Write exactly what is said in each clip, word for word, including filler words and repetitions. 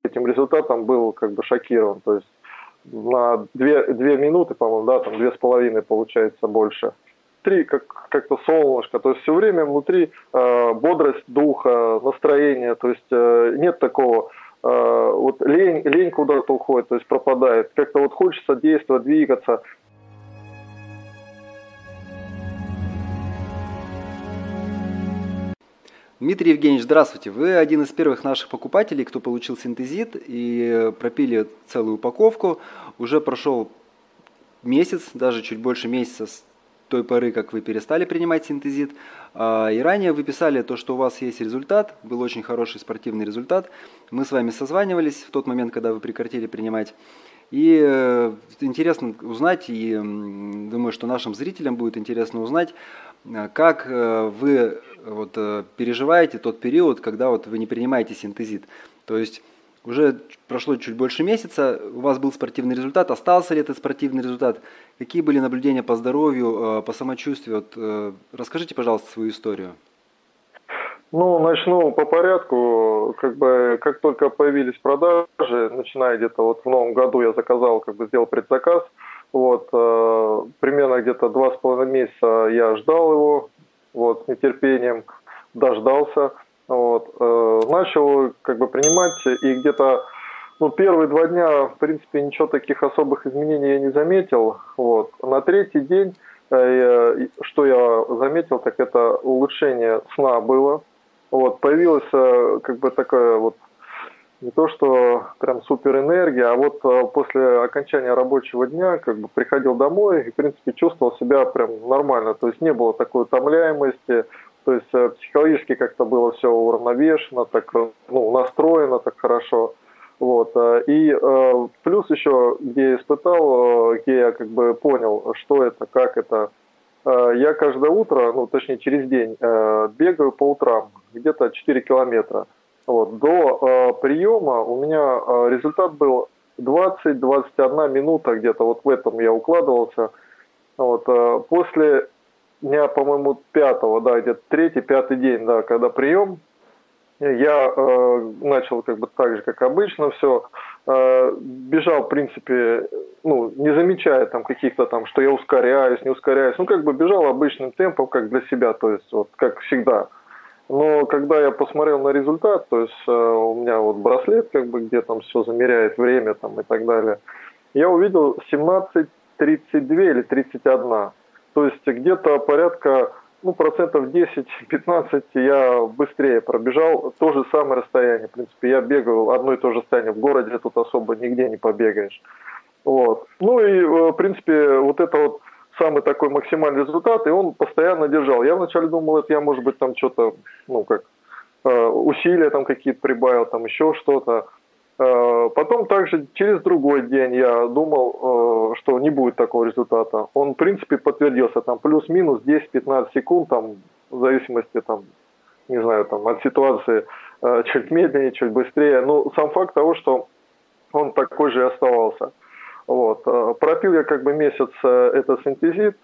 этим результатом был как бы шокирован. То есть на две, две минуты, по-моему, да, там две с половиной получается больше. Три, как, как-то солнышко, то есть все время внутри э, бодрость духа, настроение, то есть э, нет такого, э, вот лень, лень куда-то уходит, то есть пропадает, как-то вот хочется действовать, двигаться. Дмитрий Евгеньевич, здравствуйте. Вы один из первых наших покупателей, кто получил синтезит и пропили целую упаковку. Уже прошел месяц, даже чуть больше месяца с той поры, как вы перестали принимать синтезит. И ранее вы писали то, что у вас есть результат, был очень хороший спортивный результат. Мы с вами созванивались в тот момент, когда вы прекратили принимать. И интересно узнать, и думаю, что нашим зрителям будет интересно узнать, как вы вот переживаете тот период, когда вот вы не принимаете синтезит. То есть уже прошло чуть больше месяца, у вас был спортивный результат, остался ли этот спортивный результат? Какие были наблюдения по здоровью, по самочувствию? Вот, расскажите, пожалуйста, свою историю. Ну, начну по порядку. Как бы, как только появились продажи, начиная где-то вот в новом году я заказал, как бы сделал предзаказ. Вот, э, примерно где-то два с половиной месяца я ждал его, вот, с нетерпением, дождался. Вот, э, начал как бы принимать, и где-то ну, первые два дня, в принципе, ничего таких особых изменений я не заметил. Вот. На третий день, э, что я заметил, так это улучшение сна было. Вот, появилась э, как бы такая вот, не то что прям супер энергия, а вот э, после окончания рабочего дня как бы приходил домой и, в принципе, чувствовал себя прям нормально. То есть не было такой утомляемости, то есть э, психологически как-то было все уравновешено, так, ну, настроено так хорошо. Вот. И э, плюс еще, где я испытал, э, где я как бы понял, что это, как это, э, я каждое утро, ну точнее через день, э, бегаю по утрам, где-то четыре километра. Вот. До э, приема у меня э, результат был двадцать двадцать одна минута, где-то вот в этом я укладывался. Вот. Э, после дня, по-моему, пятого, да, где-то третий, пятый день, да, когда прием, я э, начал как бы так же, как обычно, все. Э, бежал, в принципе, ну, не замечая там каких-то там, что я ускоряюсь, не ускоряюсь. Ну, как бы бежал обычным темпом, как для себя, то есть, вот, как всегда. Но когда я посмотрел на результат, то есть, э, у меня вот браслет, как бы, где там все замеряет время там и так далее, я увидел семнадцать тридцать два или тридцать один. То есть, где-то порядка ну, процентов десять-пятнадцать я быстрее пробежал то же самое расстояние. В принципе, я бегал одно и то же расстояние в городе, тут особо нигде не побегаешь. Вот. Ну и, в принципе, вот это вот самый такой максимальный результат, и он постоянно держал. Я вначале думал, это я, может быть, там что-то, ну, как, усилия там какие-то прибавил, там еще что-то. Потом также через другой день я думал, что не будет такого результата. Он, в принципе, подтвердился, там плюс-минус десять-пятнадцать секунд, там, в зависимости, там, не знаю, там, от ситуации, чуть медленнее, чуть быстрее. Но сам факт того, что он такой же и оставался. Вот. Пропил я как бы месяц этот синтезит,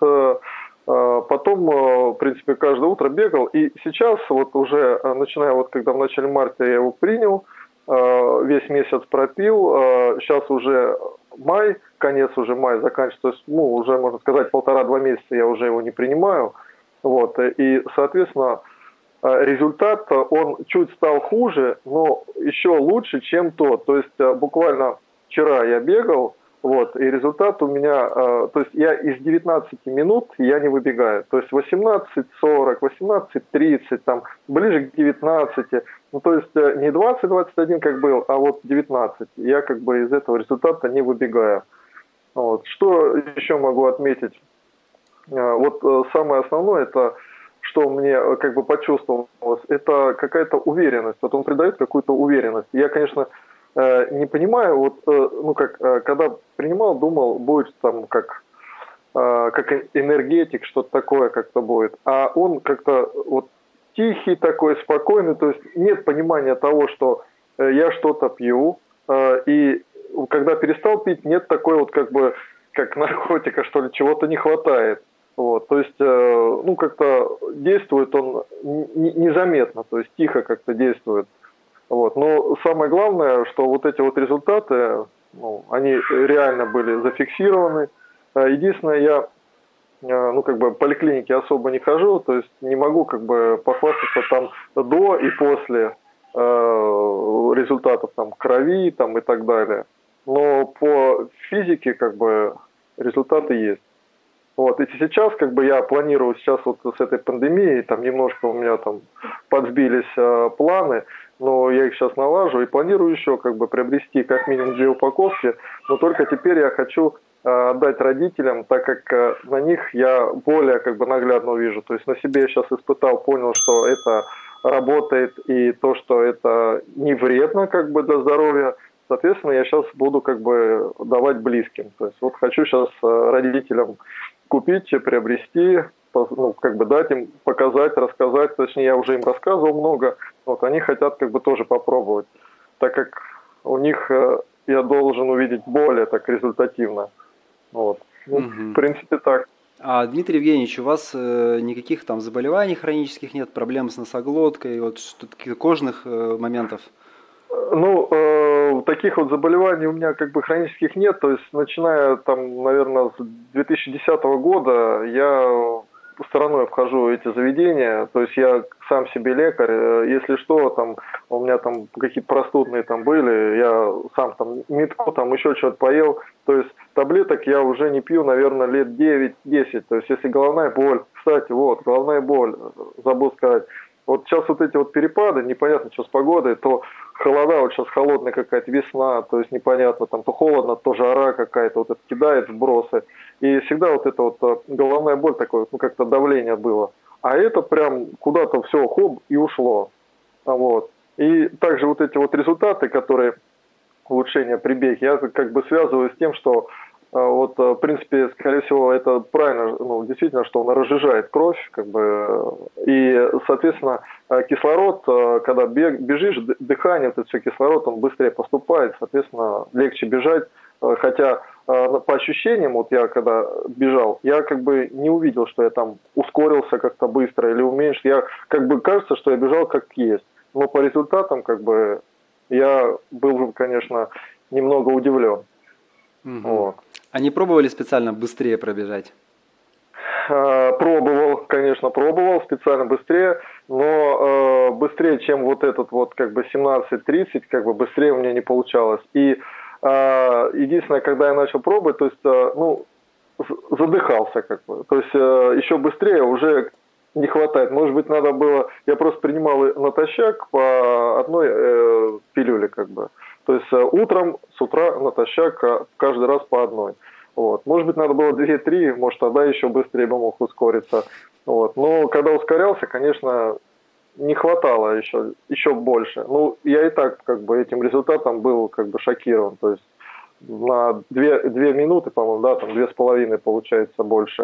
потом, в принципе, каждое утро бегал. И сейчас, вот уже, начиная вот когда в начале марта я его принял, весь месяц пропил, сейчас уже май, конец уже мая заканчивается, то есть, ну, уже, можно сказать, полтора-два месяца я уже его не принимаю, вот, и, соответственно, результат, он чуть стал хуже, но еще лучше, чем тот, то есть, буквально вчера я бегал, вот, и результат у меня, то есть, я из девятнадцати минут я не выбегаю, то есть, восемнадцать сорок, восемнадцать тридцать, там, ближе к девятнадцати, ну, то есть, не двадцать-двадцать один, как был, а вот девятнадцать. Я как бы из этого результата не выбегаю. Вот. Что еще могу отметить? Вот самое основное, это, что мне как бы почувствовалось, это какая-то уверенность. Вот он придает какую-то уверенность. Я, конечно, не понимаю, вот, ну, как, когда принимал, думал, будет там как, как энергетик, что-то такое как-то будет. А он как-то вот тихий такой, спокойный, то есть нет понимания того, что я что-то пью, и когда перестал пить, нет такой вот как бы, как наркотика, что ли, чего-то не хватает. Вот, то есть, ну, как-то действует он незаметно, то есть тихо как-то действует. Вот. Но самое главное, что вот эти вот результаты, ну, они реально были зафиксированы. Единственное, я ну, как бы, в поликлинике особо не хожу, то есть не могу, как бы, похвастаться там до и после э, результатов там крови там и так далее. Но по физике, как бы, результаты есть. Вот, и сейчас, как бы, я планирую сейчас вот с этой пандемией, там немножко у меня там подсбились э, планы, но я их сейчас налажу и планирую еще, как бы, приобрести как минимум две упаковки, но только теперь я хочу отдать родителям, так как на них я более, как бы, наглядно вижу. То есть на себе я сейчас испытал, понял, что это работает и то, что это не вредно, как бы, для здоровья. Соответственно, я сейчас буду, как бы, давать близким. То есть вот хочу сейчас родителям купить, приобрести, ну, как бы дать им показать, рассказать. Точнее, я уже им рассказывал много. Вот они хотят, как бы, тоже попробовать, так как у них я должен увидеть более так результативно. Вот. Ну, угу. В принципе, так. А, Дмитрий Евгеньевич, у вас э, никаких там заболеваний хронических нет, проблем с носоглоткой, вот что-то кожных э, моментов? Ну, э, таких вот заболеваний у меня, как бы, хронических нет. То есть, начиная там, наверное, с две тысячи десятого года я стороной обхожу эти заведения. То есть я сам себе лекарь. Если что, там у меня там какие-то простудные там были, я сам там метку, там еще что-то поел. То есть таблеток я уже не пью, наверное, лет девять-десять. То есть если головная боль, кстати, вот, головная боль, забыл сказать. Вот сейчас вот эти вот перепады, непонятно, что с погодой, то холода, вот сейчас холодная какая-то весна, то есть непонятно, там то холодно, то жара какая-то, вот это кидает сбросы. И всегда вот эта вот головная боль, такое, ну, как-то давление было. А это прям куда-то все, хоп, и ушло. Вот. И также вот эти вот результаты, которые улучшения при беге, я как бы связываю с тем, что вот, в принципе, скорее всего, это правильно, ну, действительно, что он разжижает кровь, как бы, и, соответственно, кислород, когда бег, бежишь, дыхание, вот это все, кислород, он быстрее поступает, соответственно, легче бежать, хотя по ощущениям, вот я когда бежал, я как бы не увидел, что я там ускорился как-то быстро или уменьшил, я как бы кажется, что я бежал как есть, но по результатам, как бы, я был, конечно, немного удивлен. Угу. Вот. А не пробовали специально быстрее пробежать? Пробовал, конечно, пробовал специально быстрее, но э, быстрее, чем вот этот вот, как бы, семнадцать тридцать, как бы, быстрее у меня не получалось. И э, единственное, когда я начал пробовать, то есть, э, ну, задыхался, как бы, то есть э, еще быстрее уже не хватает. Может быть, надо было, я просто принимал натощак по одной э, пилюле, как бы. То есть утром, с утра натощак, каждый раз по одной. Вот. Может быть, надо было две-три, может, тогда еще быстрее бы мог ускориться. Вот. Но когда ускорялся, конечно, не хватало еще, еще больше. Ну, я и так, как бы, этим результатом был, как бы, шокирован. То есть на две, две минуты, по-моему, да, там две с половиной получается больше.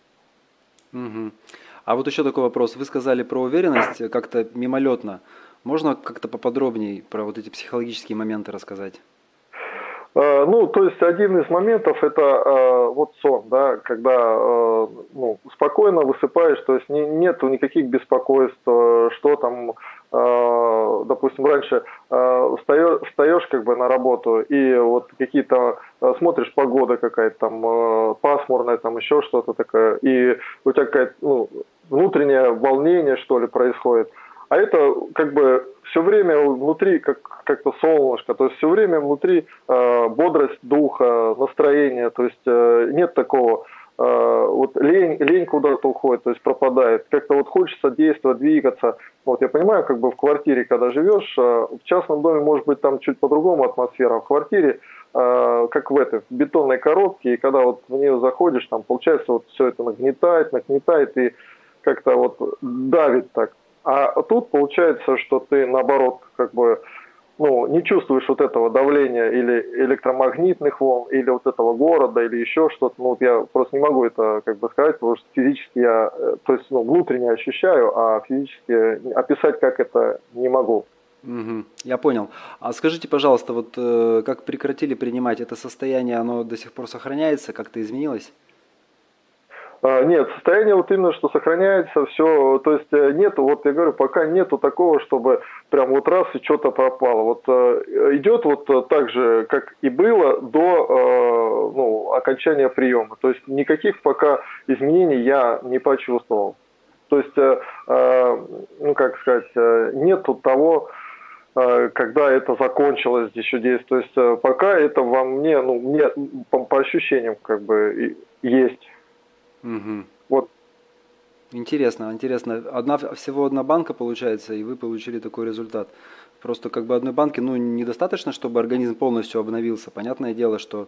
Угу. А вот еще такой вопрос. Вы сказали про уверенность как-то мимолетно. Можно как-то поподробнее про вот эти психологические моменты рассказать? Ну, то есть один из моментов это э, вот сон, да, когда э, ну, спокойно высыпаешь, то есть не, нету никаких беспокойств, э, что там, э, допустим, раньше э, встаешь, встаешь как бы на работу и вот какие-то э, смотришь, погода какая-то там э, пасмурная, там еще что-то такое, и у тебя какая-то, ну, внутреннее волнение, что ли, происходит. А это, как бы, все время внутри как, как-то солнышко, то есть все время внутри э, бодрость духа, настроение, то есть э, нет такого, э, вот лень, лень куда-то уходит, то есть пропадает, как-то вот хочется действовать, двигаться. Вот я понимаю, как бы в квартире, когда живешь, э, в частном доме может быть там чуть по-другому атмосфера, а в квартире, э, как в этой, в бетонной коробке, и когда вот в нее заходишь, там получается вот все это нагнетает, нагнетает и как-то вот давит так. А тут получается, что ты, наоборот, как бы, ну, не чувствуешь вот этого давления или электромагнитных волн, или вот этого города, или еще что-то. Ну, вот я просто не могу это, как бы, сказать, потому что физически я, то есть, ну, внутренне ощущаю, а физически описать как это не могу. Угу, я понял. А скажите, пожалуйста, вот э, как прекратили принимать это состояние, оно до сих пор сохраняется, как-то изменилось? А, Нет, состояние вот именно, что сохраняется все, то есть э, нету, вот я говорю, пока нету такого, чтобы прям вот раз и что-то пропало. Вот э, идет вот э, так же, как и было до э, ну, окончания приема. То есть никаких пока изменений я не почувствовал. То есть, э, э, ну как сказать, э, нету того, э, когда это закончилось еще действие. То есть э, пока это во мне, ну мне по, по ощущениям как бы и- есть. Мгм. Вот. Интересно, интересно. Одна, всего одна банка получается, и вы получили такой результат. Просто как бы одной банки, ну, недостаточно, чтобы организм полностью обновился. Понятное дело, что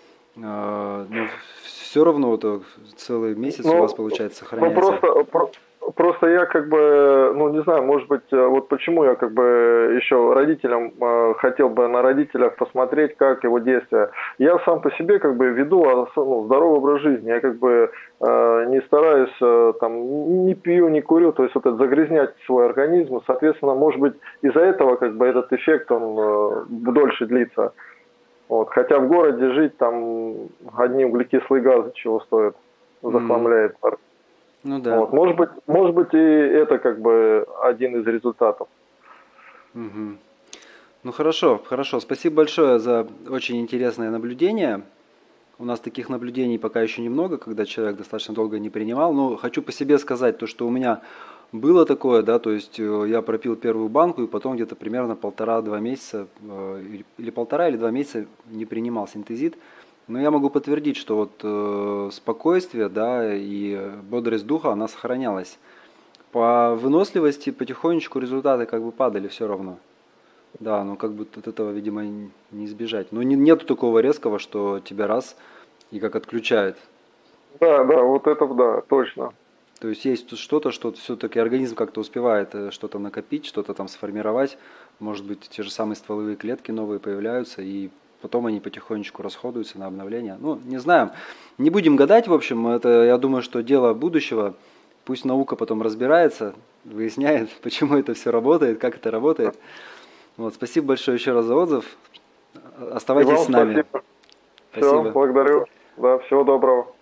э, ну, все равно вот, э, целый месяц у вас, Ну, получается, ну сохраняется. просто, про- просто я как бы, ну не знаю, может быть, э, вот почему я как бы еще родителям э, хотел бы на родителях посмотреть, как его действия. Я сам по себе как бы веду а, с- ну, здоровый образ жизни, я как бы э, не стараюсь, э, там, не пью, не курю, то есть вот это загрязнять свой организм, соответственно, может быть, из-за этого как бы этот эффект, он э, дольше длится. Вот. Хотя в городе жить там одни углекислые газы чего стоят, Мгм. захламляет. Ну да. Вот. Может быть, может быть и это как бы один из результатов. Мгм. Ну хорошо, хорошо. Спасибо большое за очень интересное наблюдение. У нас таких наблюдений пока еще немного, когда человек достаточно долго не принимал. Но хочу по себе сказать то, что у меня было такое, да, то есть э, я пропил первую банку и потом где-то примерно полтора-два месяца, э, или или полтора или два месяца не принимал синтезит. Но я могу подтвердить, что вот э, спокойствие, да, и э, бодрость духа, она сохранялась. По выносливости потихонечку результаты как бы падали все равно. Да, ну как бы от этого, видимо, не избежать. Но не, нету такого резкого, что тебя раз и как отключает. Да, да, вот это да, точно. То есть есть тут что-то, что все-таки организм как-то успевает э, что-то накопить, что-то там сформировать. Может быть, те же самые стволовые клетки новые появляются, и потом они потихонечку расходуются на обновление. Ну, не знаю. Не будем гадать, в общем, это, я думаю, что дело будущего. Пусть наука потом разбирается, выясняет, почему это все работает, как это работает. Вот, спасибо большое еще раз за отзыв. И Оставайтесь вам с нами. спасибо. Все, Спасибо. благодарю. Да, всего доброго.